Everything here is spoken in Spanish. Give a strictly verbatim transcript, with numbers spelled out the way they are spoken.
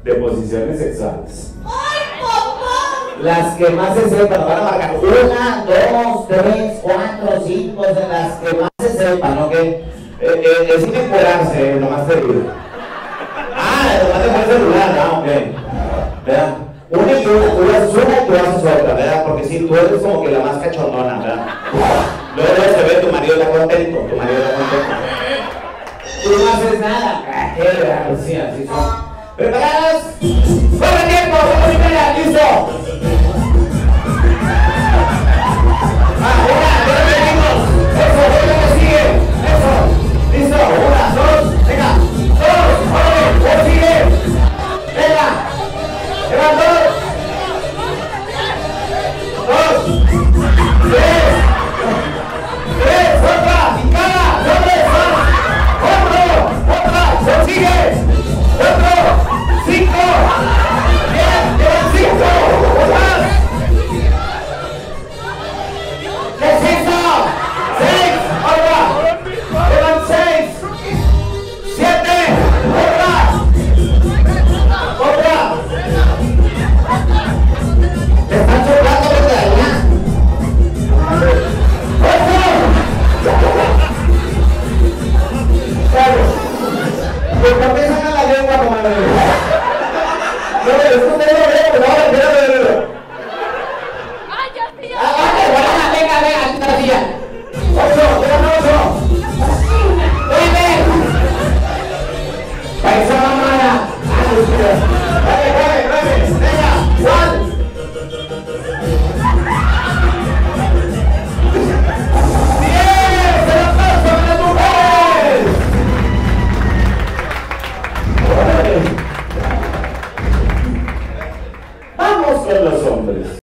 de posiciones sexuales. ¡Ay, papá! Las que más se sepan, van a marcar una, dos, tres, cuatro, cinco, las que más se sepan, ¿ok? Eh, eh, es incorporarse, lo más te digo. Ah, nomás te pones celular, no, ok. ¿Verdad? Una y una, tú haces una y tú haces otra, ¿verdad? Porque si tú eres como que la más cachondona, ¿verdad? Luego, luego se ve tu marido está contento, tu marido está contento. Tú no haces nada, ¿qué? ¿Verdad? Pues sí, así son. ¿Preparados? ¡Corre tiempo! ¡Vamos y media! ¡Listo! ¡Ah, una! ¡Ya lo tenemos! ¡Eso! ¡Venga, que sigue! ¡Eso! ¡Listo! ¡Una! ¡Dos! ¡Venga! ¡Dos! ¡Órale! ¡Pues sigue! ¡Venga! ¡Venga, dos! ¡Dos! ¡Tres! ¡Tres! ¡Otra! ¡Picada! ¡Doble! ¡Otro! ¡Otra! ¡Sigue! ¡Otro! ¡Cinco! ¡Bien! ¡Llevan cinco! ¡Más! ¿Qué es eso? ¡Seis! ¡Otra! ¡Llevan seis! ¡Siete! ¡Otra! ¡Otra! ¡Te están soplando desde allá! ¡Ocho! ¡Claro! ¿Por qué sacan la lengua como la lengua? No, es que usted lo ve, pero ahora quiero verlo. ¡Ay, ya sí! ¡Ah, vale! ¡Venga, venga, venga! ¡Aquí está la silla! ¡Ocho! ¡Quedan ocho! ¡Nueve! ¡Paisa mamada! ¡Ah, Lucía! ¡Nueve, nueve, nueve! ¡Venga! ¡Juan! ¡Diez! ¡Se la paso a las mujeres! Vamos con los hombres.